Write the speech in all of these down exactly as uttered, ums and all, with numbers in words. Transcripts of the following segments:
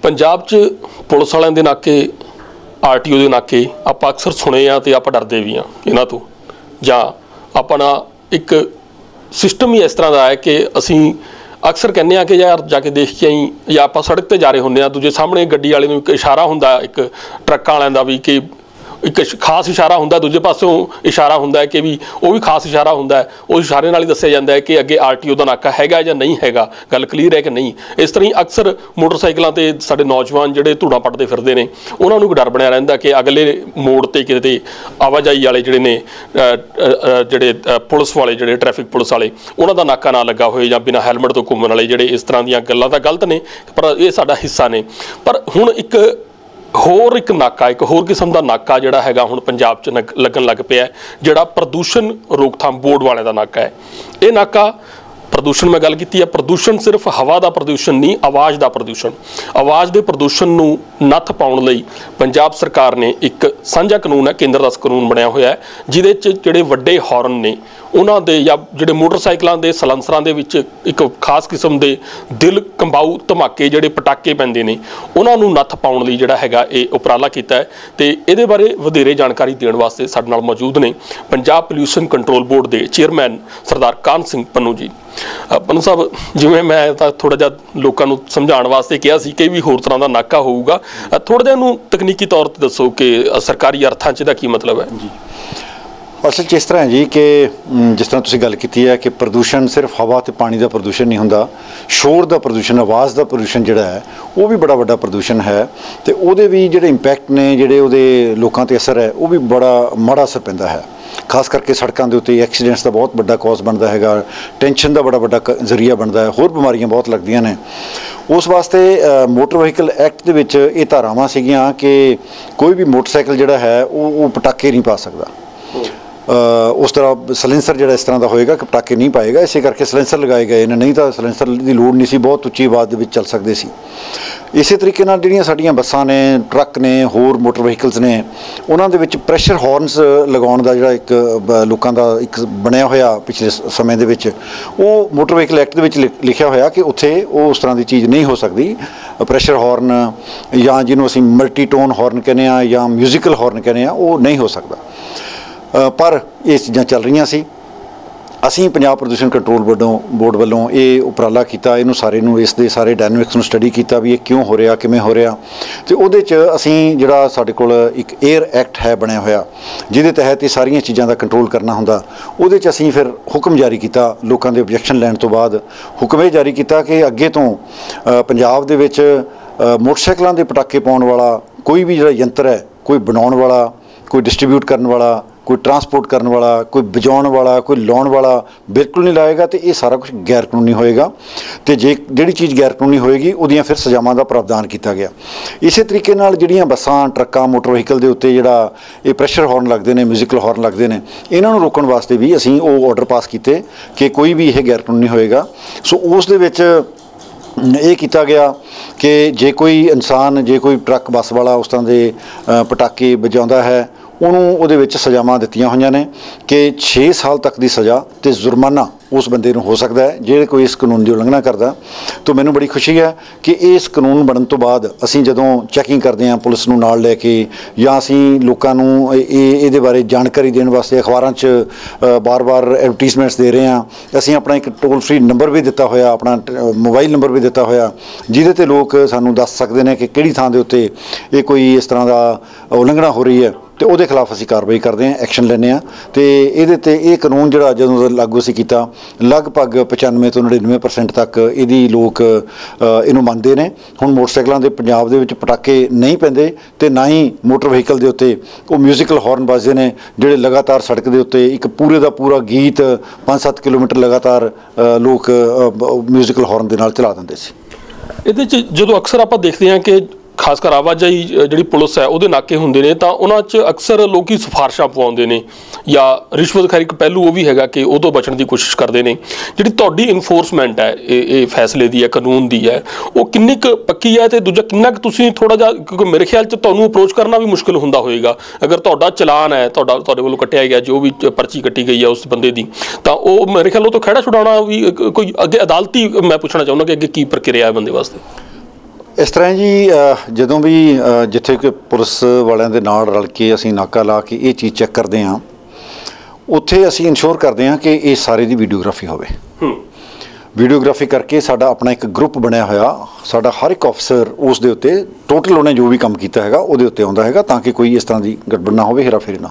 पंजाब च पुलिस वालियां दे नाके R T O के नाके आप अक्सर सुने आ तो आप डरते भी हाँ इन्हां तो जां अपना एक सिस्टम ही इस तरह का है कि असी अक्सर कहने आ कि यार जाके देख के आई या आप सड़क पर जा रहे होंगे दूजे सामने गड्डी वाले नूं एक इशारा हुंदा एक ट्रक वालियां दा भी कि एक खास इशारा हुंदा दूजे पासों इशारा हुंदा है कि भी वो भी खास इशारा हुंदा है उस इशारे नाल ही दस्सिया जांदा है कि अगे आर टी ओ का नाका हैगा या नहीं हैगा गल क्लीयर है कि नहीं। इस तरह ही अक्सर मोटरसाइकिलों ते साडे नौजवान जिहड़े धूड़ा पटदे फिरदे ने उन्हां नूं डर बनिया रहिंदा कि अगले मोड़ ते किते आवाजाई वाले जिहड़े ने जिहड़े पुलिस वाले जिहड़े ट्रैफिक पुलिस वाले उन्हां दा नाका ना लगा होए जां बिना हैलमेट तो घूमण वाले जिहड़े इस तरह दीयां गल्लां तां गलत ने पर ये साडा हिस्सा ने। पर हुण एक होर एक नाका एक होर किस्म का नाका जिहड़ा हैगा हुण पंजाब च लगन लग पिया जिहड़ा प्रदूषण रोकथाम बोर्ड वाले का नाका है। ये नाका प्रदूषण मैं गल की है प्रदूषण सिर्फ हवा का प्रदूषण नहीं आवाज़ का प्रदूषण आवाज़ के प्रदूषण नूं नत्थ पाउण लई पंजाब सरकार ने एक साझा कानून है केंद्र का कानून बनया होया है जिहदे च जिहड़े वड्डे हॉर्न ने उन्हां दे या जिहड़े मोटरसाइकिलों के सलैंसरां दे विच एक खास किस्म के दिल कंबाऊ धमाके जिहड़े पटाके पैंदे ने उन्हां नूं नत्थ पाउण लई जिहड़ा हैगा ये उपराला कीता है। ते इहदे बारे वधेरे जानकारी देण वास्ते साडे नाल मौजूद ने पंजाब पोल्यूशन कंट्रोल बोर्ड के चेयरमैन सरदार कान सिंह पन्नू जी। पन्नू साहब जिवें मैं तां थोड़ा जिहा लोकां नूं समझाउण वास्ते किहा सी कि भी होर तरह का नाका होऊगा थोड़ा जिहा नूं तकनीकी तौर ते दसो कि सरकारी अर्थां च इहदा की मतलब है जी। असल च इस तरह है जी कि जिस तरह तुसीं गल कीती है कि प्रदूषण सिर्फ हवा ते पानी का प्रदूषण नहीं हुंदा शोर का प्रदूषण आवाज़ का प्रदूषण जिहड़ा है वो भी बड़ा वड्डा प्रदूषण है तो उहदे भी जिहड़े इंपैक्ट ने जिहड़े उहदे लोकां ते असर है वो भी बड़ा माड़ा असर पैंदा है। खास करके सड़कों के उत्ते एक्सीडेंट्स का बहुत बड़ा कॉज बनता है टेंशन का बड़ा बड़ा जरिया बनता है होर बीमारियां बहुत लगदियां ने उस वास्ते मोटर व्हीकल एक्ट दे विच ये धारावां सीगियां कि कोई भी मोटरसाइकिल जिहड़ा है वो पटाके नहीं पा सकदा उस तरह सलेंसर जिहड़ा इस तरह का होएगा कि पटाके नहीं पाएगा इसे करके सलेंसर लगाए गए ने नहीं तो सलेंसर की लोड़ नहीं सी बहुत उच्ची आवाज़ दे विच चल सकते सी। इसे तरीके नाल जिहड़ियां साडीयां बसां ने ट्रक ने होर मोटर व्हीकल्स ने उन्हां दे विच प्रैशर हॉर्नस लगाउण दा जिहड़ा एक लोकां दा एक बनया होया पिछले समय दे विच वो मोटर व्हीकल एक्ट दे विच लिखिया होया कि उत्थे वो उस तरह की चीज़ नहीं हो सकती प्रैशर हॉर्न या जिन्हों असीं मल्टी टोन हॉर्न कहने आ या म्यूजिकल हॉर्न कहने आ वो नहीं हो सकता। पर ये चीज़ां चल रही सी असी पंजाब प्रदूषण कंट्रोल बोर्डों बोर्ड वालों ये उपराला किया इनू सारे नू इस दे सारे डायनामिक्स नू स्टडी किया भी ये क्यों हो रहा किमें हो रहा तो उहदे च असी जिहड़ा साडे कोल एक एयर एक्ट है बनया होया जिहदे तहत ये सारियां चीज़ां दा कंट्रोल करना हुंदा उहदे च असी फिर हुक्म जारी किया लोकां दे ऑब्जैक्शन लैण तो बाद हुक्म ये जारी किया कि अगे तो पंजाब दे विच मोटरसाइकिलों के पटाके पाउण वाला कोई भी जिहड़ा यंत्र है कोई बनाउण वाला कोई डिस्ट्रीब्यूट करन वाला कोई ट्रांसपोर्ट करने वाला कोई बजाउण वाला कोई लाउण वाला बिल्कुल नहीं लाएगा तो ये सारा कुछ गैर कानूनी होएगा तो जे जिहड़ी चीज़ गैर कानूनी होएगी उहदियां फिर सजावां दा प्रावधान किया गया। इस तरीके नाल जिहड़ियां बसां ट्रक्कां मोटर व्हीकल दे उत्ते जिहड़ा ये प्रैशर हॉर्न लगदे ने म्यूजिकल हॉर्न लगदे ने इन्हां नूं रोकण वास्ते भी असीं वो ऑर्डर पास कीते कि कोई भी यह गैर कानूनी होएगा। सो उस दे विच ये किया गया कि जे कोई इंसान जे कोई ट्रक बस वाला उस तरह के पटाके बजाउंदा है उन्होंने उहदे विच सजावां दित्तियां होईयां ने कि छे साल तक की सज़ा तो जुर्माना उस बंदे नूं हो सकता है जे कोई इस कानून की उलंघना करता। तो मैनूं बड़ी खुशी है कि इस कानून बनन तो बाद असीं जदों चैकिंग करते हैं पुलिस नूं नाल लैके या असीं लोकां नूं इहदे बारे जानकारी देने वास्ते अखबारां च बार बार एडवरटाइजमेंट्स दे रहे हैं असीं अपना एक टोल फ्री नंबर भी दिता होया अपना मोबाइल नंबर भी दिता होया जिहदे ते लोग सानूं दस सकदे ने कि किहड़ी थां दे उत्ते ये कोई इस तरह का उलंघना हो रही है तो उहदे खिलाफ असीं कार्रवाई करते हैं एक्शन लैंदे आ। तो इहदे ते ये कानून जिहड़ा जदों लागू असीं कीता लगभग पचानवे तो नड़िनवे परसेंट तक इहदी लोग इहनूं मंनदे ने। हुण मोटरसाइकिलों के पंजाब दे विच पटाके नहीं पैंदे ते ना ही मोटर व्हीकल दे उत्ते वो म्यूजिकल हॉर्न बजदे ने जिहड़े लगातार सड़क दे उत्ते एक पूरे दा पूरा गीत पाँच सत्त किलोमीटर लगातार लोग म्यूजिकल हॉर्न दे नाल चला दिंदे सी। इहदे च जदों अक्सर आपां देखदे हां कि खासकर आवाजाई जी पुलिस है वो नाके होंगे ने तो उन्होंने अक्सर लोग सिफारिशा पवाते हैं या रिश्वत खैर एक पहलू वो भी है कि वो तो बचने की कोशिश करते हैं जी तुहाडी इनफोर्समेंट है ये फैसले की है कानून की है वो किन्नी क पक्की है तो दूजा किन्ना तुसीं थोड़ा जा क्योंकि मेरे ख्याल से तुहानूं अप्रोच करना भी मुश्किल होंदा होएगा अगर तुहाडा चलान है तुहाडा तुहाडे वल्लों कट्टिया गया जो भी पर्ची कट्टी गई है उस बंदे की तो वो मेरे ख्याल तो खड़ा छुड़ाना भी कोई अगे अदालती मैं पूछना चाहुंदा कि अगे की प्रक्रिया है बंदे वास्ते। इस तरह जी जदों भी जिथे कि पुलिस वालियां दे नाल रल के असीं नाका ला के ये चीज़ चैक करते हैं, उत्थे असीं इंश्योर करते हैं कि ये सारे दी वीडियोग्राफी होवे। वीडियोग्राफी करके साडा अपना एक ग्रुप बनया होया, साडा हर एक ऑफिसर उस दे उत्ते टोटल उन्हें जो भी काम किया है उहदे उत्ते आउंदा हैगा, ताकि कोई इस तरह की गड़बड़ ना होवे, हेराफेरी ना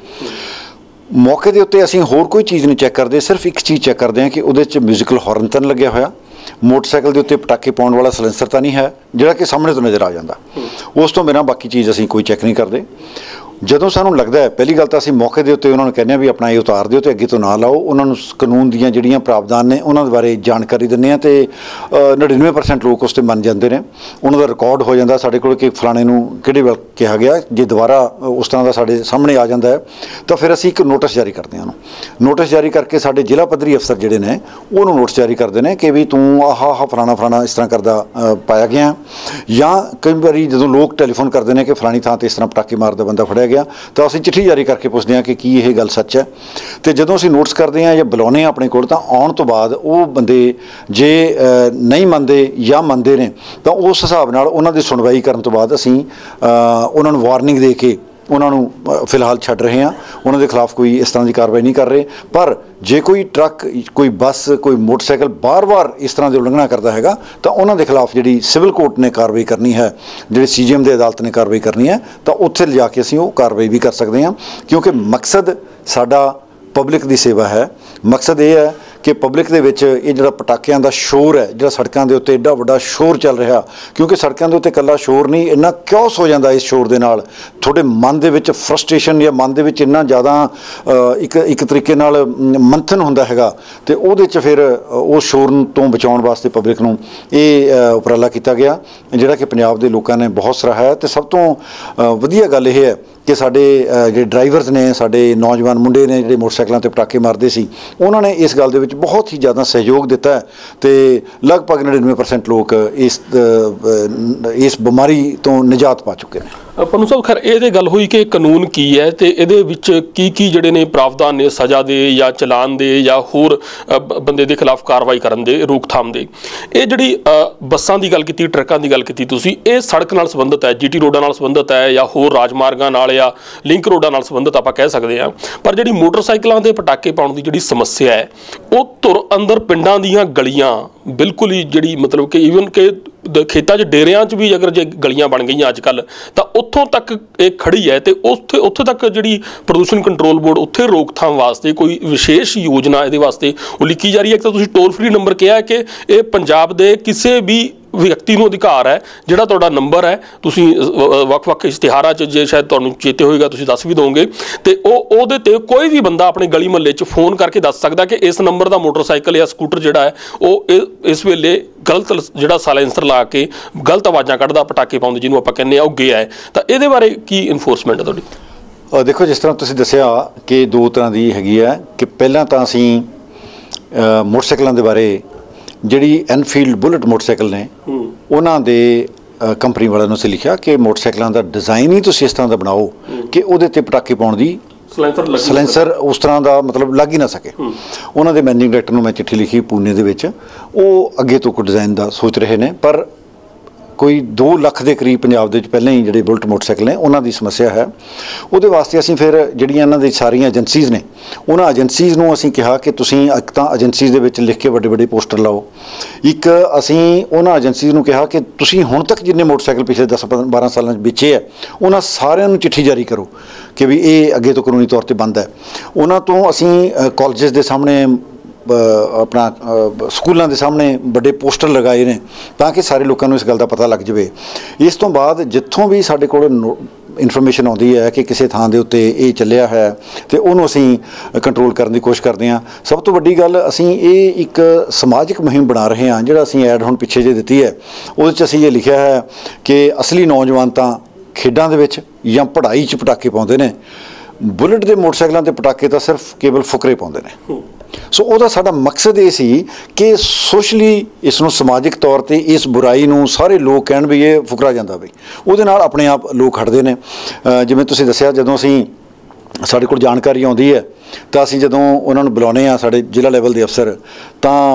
होवे। मौके दे उत्ते असीं होर कोई चीज़ नहीं चैक करते, सिर्फ एक चीज़ चैक करते हैं कि उहदे च म्यूजिकल हॉर्न तो नहीं लग्या होया, मोटरसाइकिल के उत्ते पटाके पाउण वाला सलेंसर तो नहीं है जिहड़ा कि सामने तो नज़र आ जाता। उस तो बिना बाकी चीज़ असीं कोई चैक नहीं करते। ਜਦੋਂ ਸਾਨੂੰ ਲੱਗਦਾ है पहली गल तो ਅਸੀਂ मौके ਦੇ ਉੱਤੇ ਉਹਨਾਂ ਨੂੰ ਕਹਿੰਦੇ ਆ ਵੀ ਆਪਣਾ ਇਹ ਉਤਾਰ ਦਿਓ ਤੇ ਅੱਗੇ ਤੋਂ ਨਾ ਲਾਓ, ਉਹਨਾਂ ਨੂੰ ਕਾਨੂੰਨ ਦੀਆਂ ਜਿਹੜੀਆਂ ਪ੍ਰਾਵਧਾਨ ਨੇ ਉਹਨਾਂ ਦੇ ਬਾਰੇ ਜਾਣਕਾਰੀ ਦਿੰਦੇ ਆ ਤੇ ਨੜਿਨਵੇਂ ਪਰਸੈਂਟ ਲੋਕ ਉਸ ਤੇ ਮੰਨ ਜਾਂਦੇ ਨੇ, ਉਹਨਾਂ ਦਾ ਰਿਕਾਰਡ ਹੋ ਜਾਂਦਾ ਸਾਡੇ ਕੋਲ ਕਿ ਫਲਾਣੇ ਨੂੰ ਕਿਹੜੇ ਵੇਲੇ ਕਿਹਾ ਗਿਆ। ਜੇ ਦੁਬਾਰਾ ਉਸ ਤਰ੍ਹਾਂ ਦਾ ਸਾਡੇ ਸਾਹਮਣੇ ਆ ਜਾਂਦਾ ਹੈ ਤਾਂ ਫਿਰ ਅਸੀਂ ਇੱਕ ਨੋਟਿਸ ਜਾਰੀ ਕਰਦੇ ਹਾਂ। ਨੋਟਿਸ ਜਾਰੀ ਕਰਕੇ ਸਾਡੇ ਜ਼ਿਲ੍ਹਾ ਪੱਧਰੀ ਅਫਸਰ ਜਿਹੜੇ ਨੇ ਉਹਨੂੰ ਨੋਟਿਸ ਜਾਰੀ ਕਰਦੇ ਨੇ ਕਿ ਵੀ ਤੂੰ ਆਹ ਆਹ ਫਲਾਣਾ ਫਲਾਣਾ ਇਸ ਤਰ੍ਹਾਂ ਕਰਦਾ ਪਾਇਆ ਗਿਆ। ਜਾਂ ਕਈ ਵਾਰੀ ਜਦੋਂ ਲੋਕ ਟੈਲੀਫੋਨ ਕਰਦੇ ਨੇ ਕਿ ਫਲਾਣੀ ਥਾਂ ਤੇ ਇਸ ਤਰ੍ਹਾਂ ਪਟਾਕੇ ਮਾਰਦਾ ਬੰਦਾ ਫੜਿਆ ਗਿਆ ਤਾਂ ਅਸੀਂ ਚਿੱਠੀ ਜਾਰੀ ਕਰਕੇ ਪੁੱਛਦੇ ਹਾਂ ਕਿ ਕੀ ਇਹ ਗੱਲ ਸੱਚ ਹੈ। ਤੇ ਜਦੋਂ ਅਸੀਂ ਨੋਟਿਸ ਕਰਦੇ ਹਾਂ ਜਾਂ ਬੁਲਾਉਂਦੇ ਹਾਂ ਆਪਣੇ ਕੋਲ ਤਾਂ ਆਉਣ ਤੋਂ ਬਾਅਦ ਉਹ ਬੰਦੇ ਜੇ ਨਹੀਂ ਮੰਨਦੇ ਜਾਂ ਮੰਨਦੇ ਨੇ ਤਾਂ ਉਸ ਹਿਸਾਬ ਨਾਲ ਉਹਨਾਂ ਦੀ ਸੁਣਵਾਈ ਕਰਨ ਤੋਂ ਬਾਅਦ ਅਸੀਂ ਉਹਨਾਂ ਨੂੰ ਵਾਰਨਿੰਗ ਦੇ ਕੇ ਉਹਨਾਂ ਨੂੰ ਫਿਲਹਾਲ ਛੱਡ ਰਹੇ ਹਾਂ, ਉਹਨਾਂ ਦੇ ਖਿਲਾਫ ਕੋਈ ਇਸ ਤਰ੍ਹਾਂ ਦੀ ਕਾਰਵਾਈ ਨਹੀਂ ਕਰ ਰਹੇ। ਪਰ ਜੇ ਕੋਈ ਟਰੱਕ, ਕੋਈ ਬੱਸ, ਕੋਈ ਮੋਟਰਸਾਈਕਲ ਬਾਰ-ਬਾਰ ਇਸ ਤਰ੍ਹਾਂ ਦੀ ਉਲੰਘਣਾ ਕਰਦਾ ਹੈਗਾ ਤਾਂ ਉਹਨਾਂ ਦੇ ਖਿਲਾਫ ਜਿਹੜੀ ਸਿਵਲ ਕੋਰਟ ਨੇ ਕਾਰਵਾਈ ਕਰਨੀ ਹੈ, ਜਿਹੜੀ ਸੀ ਜੀ ਐਮ ਦੇ ਅਦਾਲਤ ਨੇ ਕਾਰਵਾਈ ਕਰਨੀ ਹੈ, ਤਾਂ ਉੱਥੇ ਲਿਜਾ ਕੇ ਅਸੀਂ ਉਹ ਕਾਰਵਾਈ ਵੀ ਕਰ ਸਕਦੇ ਹਾਂ। ਕਿਉਂਕਿ ਮਕਸਦ ਸਾਡਾ ਪਬਲਿਕ ਦੀ ਸੇਵਾ ਹੈ। ਮਕਸਦ ਇਹ ਹੈ ਕਿ ਪਬਲਿਕ ਦੇ ਵਿੱਚ ਇਹ ਜਿਹੜਾ ਪਟਾਕਿਆਂ ਦਾ ਸ਼ੋਰ ਹੈ, ਜਿਹੜਾ ਸੜਕਾਂ ਦੇ ਉੱਤੇ ਐਡਾ ਵੱਡਾ ਸ਼ੋਰ ਚੱਲ ਰਿਹਾ, ਕਿਉਂਕਿ ਸੜਕਾਂ ਦੇ ਉੱਤੇ ਇਕੱਲਾ ਸ਼ੋਰ ਨਹੀਂ, ਇੰਨਾ ਕਿਓਸ ਹੋ ਜਾਂਦਾ ਇਸ ਸ਼ੋਰ ਦੇ ਨਾਲ, ਤੁਹਾਡੇ ਮਨ ਦੇ ਵਿੱਚ ਫਰਸਟ੍ਰੇਸ਼ਨ ਜਾਂ ਮਨ ਦੇ ਵਿੱਚ ਇੰਨਾ ਜ਼ਿਆਦਾ ਇੱਕ ਇੱਕ ਤਰੀਕੇ ਨਾਲ ਮੰਥਨ ਹੁੰਦਾ ਹੈਗਾ। ਅਤੇ ਉਹਦੇ 'ਚ ਫਿਰ ਉਸ ਸ਼ੋਰ ਤੋਂ ਬਚਾਉਣ ਵਾਸਤੇ ਪਬਲਿਕ ਨੂੰ ਇਹ ਉਪਰਾਲਾ ਕੀਤਾ ਗਿਆ, ਜਿਹੜਾ ਕਿ ਪੰਜਾਬ ਦੇ ਲੋਕਾਂ ਨੇ ਬਹੁਤ ਸਰਾਹਿਆ। ਅਤੇ ਸਭ ਤੋਂ ਵਧੀਆ ਗੱਲ ਇਹ ਹੈ ਕਿ ਸਾਡੇ ਜਿਹੜੇ ਡਰਾਈਵਰਸ ਨੇ, ਸਾਡੇ ਨੌਜਵਾਨ ਮੁੰਡੇ ਨੇ ਜਿਹੜੇ ਮੋਟਰਸਾਈਕਲਾਂ 'ਤੇ ਪਟਾਕੇ ਮਾਰਦੇ ਸੀ, ਉਹਨਾਂ ਨੇ ਇਸ ਗੱਲ ਦੇ ਵਿੱਚ ਬਹੁਤ ਹੀ ਜ਼ਿਆਦਾ ਸਹਿਯੋਗ ਦਿੱਤਾ ਅਤੇ ਲਗਭਗ ਨੜਿਨਵੇਂ ਪਰਸੈਂਟ ਲੋਕ ਇਸ ਇਸ ਬਿਮਾਰੀ ਤੋਂ ਨਿਜਾਤ ਪਾ ਚੁੱਕੇ ਨੇ। ਪੰਨੂ ਸਾਹਿਬ, ਖੈਰ ਇਹਦੇ ਗੱਲ ਹੋਈ ਕਿ ਕਾਨੂੰਨ ਕੀ ਹੈ ਅਤੇ ਇਹਦੇ ਵਿੱਚ ਕੀ ਕੀ ਜਿਹੜੇ ਨੇ ਪ੍ਰਾਵਧਾਨ ਨੇ ਸਜ਼ਾ ਦੇ ਜਾਂ ਚਲਾਨ ਦੇ ਜਾਂ ਹੋਰ ਬੰਦੇ ਦੇ ਖਿਲਾਫ ਕਾਰਵਾਈ ਕਰਨ ਦੇ, ਰੋਕਥਾਮ ਦੇ। ਇਹ ਜਿਹੜੀ ਬੱਸਾਂ ਦੀ ਗੱਲ ਕੀਤੀ, ਟਰੱਕਾਂ ਦੀ ਗੱਲ ਕੀਤੀ ਤੁਸੀਂ, ਇਹ ਸੜਕ ਨਾਲ ਸੰਬੰਧਿਤ ਹੈ, ਜੀ ਟੀ ਰੋਡਾਂ ਨਾਲ ਸੰਬੰਧਿਤ ਹੈ ਜਾਂ ਹੋਰ ਰਾਜਮਾਰਗਾਂ ਨਾਲ ਜਾਂ ਲਿੰਕ ਰੋਡਾਂ ਨਾਲ ਸੰਬੰਧਿਤ ਆਪਾਂ ਕਹਿ ਸਕਦੇ ਹਾਂ। ਪਰ ਜਿਹੜੀ ਮੋਟਰਸਾਈਕਲਾਂ ਦੇ ਪਟਾਕੇ ਪਾਉਣ ਦੀ ਜਿਹੜੀ ਸਮੱਸਿਆ ਹੈ ਉਹ ਧੁਰ ਅੰਦਰ ਪਿੰਡਾਂ ਦੀਆਂ ਗਲੀਆਂ ਬਿਲਕੁਲ ਹੀ ਜਿਹੜੀ ਮਤਲਬ ਕਿ ਈਵਨ ਕਿ ਖੇਤਾਂ 'ਚ ਡੇਰਿਆਂ 'ਚ ਵੀ ਅਗਰ ਜੇ ਗਲੀਆਂ ਬਣ ਗਈਆਂ ਅੱਜ ਕੱਲ੍ਹ ਤਾਂ ਉੱਥੋਂ ਤੱਕ ਇਹ ਖੜੀ ਹੈ। ਅਤੇ ਉੱਥੇ ਉੱਥੇ ਤੱਕ ਜਿਹੜੀ ਪ੍ਰਦੂਸ਼ਣ ਕੰਟਰੋਲ ਬੋਰਡ ਉੱਥੇ ਰੋਕਥਾਮ ਵਾਸਤੇ ਕੋਈ ਵਿਸ਼ੇਸ਼ ਯੋਜਨਾ ਇਹਦੇ ਵਾਸਤੇ ਉਲੀਕੀ ਜਾ ਰਹੀ ਹੈ। ਇੱਕ ਤਾਂ ਤੁਸੀਂ ਟੋਲ ਫਰੀ ਨੰਬਰ ਕਿਹਾ ਕਿ ਇਹ ਪੰਜਾਬ ਦੇ ਕਿਸੇ ਵੀ ਵਿਅਕਤੀ ਨੂੰ ਅਧਿਕਾਰ ਹੈ, ਜਿਹੜਾ ਤੁਹਾਡਾ ਨੰਬਰ ਹੈ ਤੁਸੀਂ ਵੱਖ-ਵੱਖ ਇਸ਼ਤਿਹਾਰਾਂ 'ਚ ਜੇ ਸ਼ਾਇਦ ਤੁਹਾਨੂੰ ਚੇਤੇ ਹੋਏਗਾ ਤੁਸੀਂ ਦੱਸ ਵੀ ਦਿਓਗੇ, ਅਤੇ ਉਹ ਉਹਦੇ 'ਤੇ ਕੋਈ ਵੀ ਬੰਦਾ ਆਪਣੇ ਗਲੀ ਮੁਹੱਲੇ 'ਚ ਫੋਨ ਕਰਕੇ ਦੱਸ ਸਕਦਾ ਕਿ ਇਸ ਨੰਬਰ ਦਾ ਮੋਟਰਸਾਈਕਲ ਜਾਂ ਸਕੂਟਰ ਜਿਹੜਾ ਹੈ ਉਹ ਇਸ ਵੇਲੇ ਗਲਤ ਜਿਹੜਾ ਸਾਇਲੈਂਸਰ ਲਾ ਕੇ ਗਲਤ ਆਵਾਜ਼ਾਂ ਕੱਢਦਾ, ਪਟਾਕੇ ਪਾਉਂਦੇ ਜਿਹਨੂੰ ਆਪਾਂ ਕਹਿੰਦੇ ਆ, ਉਹ ਗਿਆ ਹੈ। ਤਾਂ ਇਹਦੇ ਬਾਰੇ ਕੀ ਇਨਫੋਰਸਮੈਂਟ ਹੈ ਤੁਹਾਡੀ? ਦੇਖੋ, ਜਿਸ ਤਰ੍ਹਾਂ ਤੁਸੀਂ ਦੱਸਿਆ ਕਿ ਦੋ ਤਰ੍ਹਾਂ ਦੀ ਹੈਗੀ ਹੈ ਕਿ ਪਹਿਲਾਂ ਤਾਂ ਅਸੀਂ ਮੋਟਰਸਾਈਕਲਾਂ ਦੇ ਬਾਰੇ ਜਿਹੜੀ ਐਨਫੀਲਡ ਬੁਲਟ ਮੋਟਰਸਾਈਕਲ ਨੇ ਉਹਨਾਂ ਦੇ ਕੰਪਨੀ ਵਾਲਿਆਂ ਨੂੰ ਅਸੀਂ ਲਿਖਿਆ ਕਿ ਮੋਟਰਸਾਈਕਲਾਂ ਦਾ ਡਿਜ਼ਾਈਨ ਹੀ ਤੁਸੀਂ ਇਸ ਤਰ੍ਹਾਂ ਦਾ ਬਣਾਓ ਕਿ ਉਹਦੇ 'ਤੇ ਪਟਾਕੇ ਪਾਉਣ ਦੀ ਸਲੈਂਸਰ ਉਸ ਤਰ੍ਹਾਂ ਦਾ ਮਤਲਬ ਲੱਗ ਹੀ ਨਾ ਸਕੇ। ਉਹਨਾਂ ਦੇ ਮੈਨੇਜਿੰਗ ਡਾਇਰੈਕਟਰ ਨੂੰ ਮੈਂ ਚਿੱਠੀ ਲਿਖੀ ਪੂਨੇ ਦੇ ਵਿੱਚ, ਉਹ ਅੱਗੇ ਤੋਂ ਕੋਈ ਡਿਜ਼ਾਈਨ ਦਾ ਸੋਚ ਰਹੇ ਨੇ। ਪਰ ਕੋਈ ਦੋ ਲੱਖ ਦੇ ਕਰੀਬ ਪੰਜਾਬ ਦੇ ਵਿੱਚ ਪਹਿਲਾਂ ਹੀ ਜਿਹੜੇ ਬੁਲਟ ਮੋਟਰਸਾਈਕਲ ਨੇ ਉਹਨਾਂ ਦੀ ਸਮੱਸਿਆ ਹੈ। ਉਹਦੇ ਵਾਸਤੇ ਅਸੀਂ ਫਿਰ ਜਿਹੜੀਆਂ ਇਹਨਾਂ ਦੀ ਸਾਰੀਆਂ ਏਜੰਸੀਜ਼ ਨੇ ਉਹਨਾਂ ਏਜੰਸੀਜ਼ ਨੂੰ ਅਸੀਂ ਕਿਹਾ ਕਿ ਤੁਸੀਂ ਇੱਕ ਤਾਂ ਏਜੰਸੀਜ਼ ਦੇ ਵਿੱਚ ਲਿਖ ਕੇ ਵੱਡੇ ਵੱਡੇ ਪੋਸਟਰ ਲਾਓ। ਇੱਕ ਅਸੀਂ ਉਹਨਾਂ ਏਜੰਸੀਜ਼ ਨੂੰ ਕਿਹਾ ਕਿ ਤੁਸੀਂ ਹੁਣ ਤੱਕ ਜਿੰਨੇ ਮੋਟਰਸਾਈਕਲ ਪਿਛਲੇ ਦਸ ਬਾਰਾਂ ਸਾਲਾਂ 'ਚ ਵੇਚੇ ਹੈ ਉਹਨਾਂ ਸਾਰਿਆਂ ਨੂੰ ਚਿੱਠੀ ਜਾਰੀ ਕਰੋ ਕਿ ਵੀ ਇਹ ਅੱਗੇ ਤੋਂ ਕਾਨੂੰਨੀ ਤੌਰ 'ਤੇ ਬੰਦ ਹੈ। ਉਹਨਾਂ ਤੋਂ ਅਸੀਂ ਕਾਲਜਿਸ ਦੇ ਸਾਹਮਣੇ, ਆਪਣਾ ਸਕੂਲਾਂ ਦੇ ਸਾਹਮਣੇ ਵੱਡੇ ਪੋਸਟਰ ਲਗਾਏ ਨੇ ਤਾਂ ਕਿ ਸਾਰੇ ਲੋਕਾਂ ਨੂੰ ਇਸ ਗੱਲ ਦਾ ਪਤਾ ਲੱਗ ਜਾਵੇ। ਇਸ ਤੋਂ ਬਾਅਦ ਜਿੱਥੋਂ ਵੀ ਸਾਡੇ ਕੋਲ ਇਨਫੋਰਮੇਸ਼ਨ ਆਉਂਦੀ ਹੈ ਕਿ ਕਿਸੇ ਥਾਂ ਦੇ ਉੱਤੇ ਇਹ ਚੱਲਿਆ ਹੈ ਅਤੇ ਉਹਨੂੰ ਅਸੀਂ ਕੰਟਰੋਲ ਕਰਨ ਦੀ ਕੋਸ਼ਿਸ਼ ਕਰਦੇ ਹਾਂ। ਸਭ ਤੋਂ ਵੱਡੀ ਗੱਲ, ਅਸੀਂ ਇਹ ਇੱਕ ਸਮਾਜਿਕ ਮੁਹਿੰਮ ਬਣਾ ਰਹੇ ਹਾਂ। ਜਿਹੜਾ ਅਸੀਂ ਐਡ ਹੁਣ ਪਿੱਛੇ ਜੇ ਦਿੱਤੀ ਹੈ ਉਹਦੇ 'ਚ ਅਸੀਂ ਇਹ ਲਿਖਿਆ ਹੈ ਕਿ ਅਸਲੀ ਨੌਜਵਾਨ ਤਾਂ ਖੇਡਾਂ ਦੇ ਵਿੱਚ ਜਾਂ ਪੜ੍ਹਾਈ 'ਚ ਪਟਾਕੇ ਪਾਉਂਦੇ ਨੇ, ਬੁਲਟ ਦੇ ਮੋਟਰਸਾਈਕਲਾਂ 'ਤੇ ਪਟਾਕੇ ਤਾਂ ਸਿਰਫ ਕੇਵਲ ਫੁਕਰੇ ਪਾਉਂਦੇ ਨੇ। ਸੋ ਉਹਦਾ ਸਾਡਾ ਮਕਸਦ ਇਹ ਸੀ ਕਿ ਸੋਸ਼ਲੀ ਇਸ ਨੂੰ ਸਮਾਜਿਕ ਤੌਰ 'ਤੇ ਇਸ ਬੁਰਾਈ ਨੂੰ ਸਾਰੇ ਲੋਕ ਕਹਿਣ ਵੀ ਇਹ ਫੁਕਰਾ ਜਾਂਦਾ ਬਈ, ਉਹਦੇ ਨਾਲ ਆਪਣੇ ਆਪ ਲੋਕ ਹਟਦੇ ਨੇ। ਜਿਵੇਂ ਤੁਸੀਂ ਦੱਸਿਆ, ਜਦੋਂ ਅਸੀਂ ਸਾਡੇ ਕੋਲ ਜਾਣਕਾਰੀ ਆਉਂਦੀ ਹੈ ਤਾਂ ਅਸੀਂ ਜਦੋਂ ਉਹਨਾਂ ਨੂੰ ਬੁਲਾਉਂਦੇ ਹਾਂ, ਸਾਡੇ ਜ਼ਿਲ੍ਹਾ ਲੈਵਲ ਦੇ ਅਫਸਰ, ਤਾਂ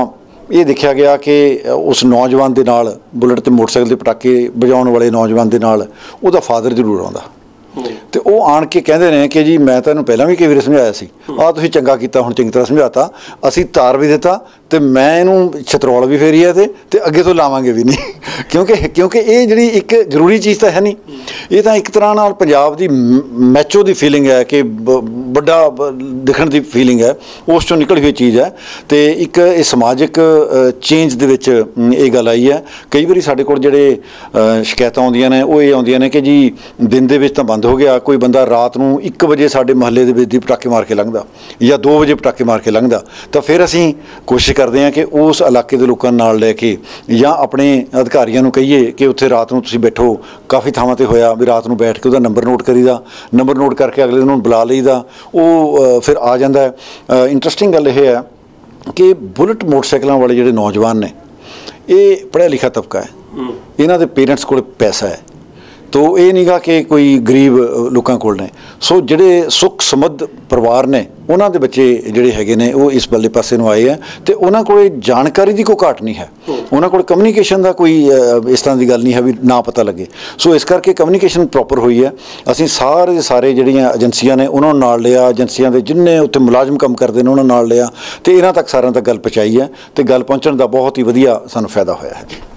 ਇਹ ਦੇਖਿਆ ਗਿਆ ਕਿ ਉਸ ਨੌਜਵਾਨ ਦੇ ਨਾਲ ਬੁਲਟ ਤੇ ਮੋਟਰਸਾਈਕਲ ਦੇ ਪਟਾਕੇ ਵਜਾਉਣ ਵਾਲੇ ਨੌਜਵਾਨ ਦੇ ਨਾਲ ਉਹਦਾ ਫਾਦਰ ਜ਼ਰੂਰ ਆਉਂਦਾ ਤੇ ਉਹ ਆਣ ਕੇ ਕਹਿੰਦੇ ਨੇ ਕਿ ਜੀ ਮੈਂ ਤਾਂ ਇਹਨੂੰ ਪਹਿਲਾਂ ਵੀ ਕਈ ਵਾਰੀ ਸਮਝਾਇਆ ਸੀ, ਆਹ ਤੁਸੀਂ ਚੰਗਾ ਕੀਤਾ, ਹੁਣ ਚੰਗੀ ਤਰ੍ਹਾਂ ਸਮਝਾਤਾ, ਅਸੀਂ ਤਾਰ ਵੀ ਦਿੱਤਾ ਤੇ ਮੈਂ ਇਹਨੂੰ ਛਤਰੋਲ ਵੀ ਫੇਰੀ ਹੈ ਤੇ ਤੇ ਅੱਗੇ ਤੋਂ ਲਾਵਾਂਗੇ ਵੀ ਨਹੀਂ ਕਿਉਂਕਿ ਕਿਉਂਕਿ ਇਹ ਜਿਹੜੀ ਇੱਕ ਜ਼ਰੂਰੀ ਚੀਜ਼ ਤਾਂ ਹੈ ਨਹੀਂ, ਇਹ ਤਾਂ ਇੱਕ ਤਰ੍ਹਾਂ ਨਾਲ ਪੰਜਾਬ ਦੀ ਮੈਚੋ ਦੀ ਫੀਲਿੰਗ ਹੈ ਕਿ ਵੱਡਾ ਦਿਖਣ ਦੀ ਫੀਲਿੰਗ ਹੈ, ਉਸ ਚੋਂ ਨਿਕਲੀ ਹੋਈ ਚੀਜ਼ ਹੈ ਤੇ ਇੱਕ ਇਹ ਸਮਾਜਿਕ ਚੇਂਜ ਦੇ ਵਿੱਚ ਇਹ ਗੱਲ ਆਈ ਹੈ। ਕਈ ਵਾਰੀ ਸਾਡੇ ਕੋਲ ਜਿਹੜੇ ਸ਼ਿਕਾਇਤਾਂ ਆਉਂਦੀਆਂ ਨੇ ਉਹ ਇਹ ਆਉਂਦੀਆਂ ਨੇ ਕਿ ਜੀ ਦਿਨ ਦੇ ਵਿੱਚ ਤਾਂ ਬੰਦ ਹੋ ਗਿਆ, ਕੋਈ ਬੰਦਾ ਰਾਤ ਨੂੰ ਇੱਕ ਵਜੇ ਸਾਡੇ ਮਹੱਲੇ ਦੇ ਵਿੱਚ ਦੀ ਪਟਾਕੇ ਮਾਰ ਕੇ ਲੰਘਦਾ ਜਾਂ ਦੋ ਵਜੇ ਪਟਾਕੇ ਮਾਰ ਕੇ ਲੰਘਦਾ, ਤਾਂ ਫਿਰ ਅਸੀਂ ਕੋਸ਼ਿਸ਼ ਕਰਦੇ ਹਾਂ ਕਿ ਉਸ ਇਲਾਕੇ ਦੇ ਲੋਕਾਂ ਨਾਲ ਲੈ ਕੇ ਜਾਂ ਆਪਣੇ ਅਧਿਕਾਰੀਆਂ ਨੂੰ ਕਹੀਏ ਕਿ ਉੱਥੇ ਰਾਤ ਨੂੰ ਤੁਸੀਂ ਬੈਠੋ। ਕਾਫੀ ਥਾਵਾਂ 'ਤੇ ਹੋਇਆ ਵੀ ਰਾਤ ਨੂੰ ਬੈਠ ਕੇ ਉਹਦਾ ਨੰਬਰ ਨੋਟ ਕਰੀਦਾ, ਨੰਬਰ ਨੋਟ ਕਰਕੇ ਅਗਲੇ ਦਿਨ ਉਹਨੂੰ ਬੁਲਾ ਲਈਦਾ, ਉਹ ਫਿਰ ਆ ਜਾਂਦਾ ਹੈ। ਇੰਟਰਸਟਿੰਗ ਗੱਲ ਇਹ ਹੈ ਕਿ ਬੁਲਟ ਮੋਟਰਸਾਈਕਲਾਂ ਵਾਲੇ ਜਿਹੜੇ ਨੌਜਵਾਨ ਨੇ ਇਹ ਪੜ੍ਹਿਆ ਲਿਖਿਆ ਤਬਕਾ ਹੈ, ਇਹਨਾਂ ਦੇ ਪੇਰੈਂਟਸ ਕੋਲ ਪੈਸਾ ਹੈ, ਤੋ ਇਹ ਨਹੀਂਗਾ ਕਿ ਕੋਈ ਗਰੀਬ ਲੋਕਾਂ ਕੋਲ ਨੇ। ਸੋ ਜਿਹੜੇ ਸੁੱਖ ਸਮੱਧ ਪਰਿਵਾਰ ਨੇ ਉਹਨਾਂ ਦੇ ਬੱਚੇ ਜਿਹੜੇ ਹੈਗੇ ਨੇ ਉਹ ਇਸ ਬੱਲੇ ਪਾਸੇ ਨੂੰ ਆਏ ਆ ਤੇ ਉਹਨਾਂ ਕੋਲ ਜਾਣਕਾਰੀ ਦੀ ਕੋਈ ਘਾਟ ਨਹੀਂ ਹੈ, ਉਹਨਾਂ ਕੋਲ ਕਮਿਊਨੀਕੇਸ਼ਨ ਦਾ ਕੋਈ ਇਸ ਤਰ੍ਹਾਂ ਦੀ ਗੱਲ ਨਹੀਂ ਹੈ ਵੀ ਨਾ ਪਤਾ ਲੱਗੇ। ਸੋ ਇਸ ਕਰਕੇ ਕਮਿਊਨੀਕੇਸ਼ਨ ਪ੍ਰੋਪਰ ਹੋਈ ਹੈ। ਅਸੀਂ ਸਾਰੇ ਦੇ ਸਾਰੇ ਜਿਹੜੀਆਂ ਏਜੰਸੀਆਂ ਨੇ ਉਹਨਾਂ ਨੂੰ ਨਾਲ ਲਿਆ, ਏਜੰਸੀਆਂ ਦੇ ਜਿੰਨੇ ਉੱਥੇ ਮੁਲਾਜ਼ਮ ਕੰਮ ਕਰਦੇ ਨੇ ਉਹਨਾਂ ਨਾਲ ਲਿਆ ਤੇ ਇਹਨਾਂ ਤੱਕ ਸਾਰਿਆਂ ਤੱਕ ਗੱਲ ਪਹੁੰਚਾਈ ਹੈ ਤੇ ਗੱਲ ਪਹੁੰਚਣ ਦਾ ਬਹੁਤ ਹੀ ਵਧੀਆ ਸਾਨੂੰ ਫਾਇਦਾ ਹੋਇਆ ਹੈ।